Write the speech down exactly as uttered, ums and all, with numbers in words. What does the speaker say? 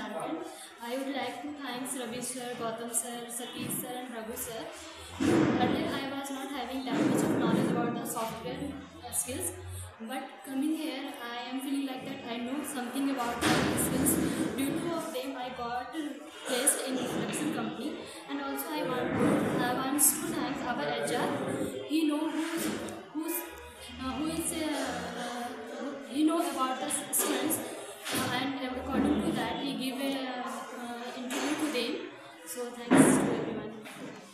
started. I would like to thank Ravi sir, Gautam sir, Satish sir and Raghu sir. Earlier I was not having that much of knowledge about the software uh, skills, but coming here I am feeling like that I know something about the skills. Due to of them I got placed in production company, and also I want to I want to thank our H R. He know who's, who's uh, who is uh, uh, he know about the strengths, uh, and according to that he give a uh, interview to them. So thanks to everyone.